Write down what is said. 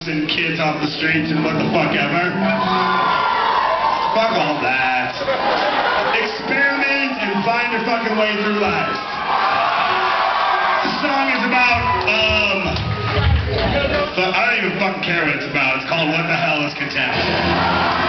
and kids off the streets and what the fuck ever. Fuck all that. Experiment and find your fucking way through life. This song is about, I don't even fucking care what it's about. It's called What the Hell is Contempt?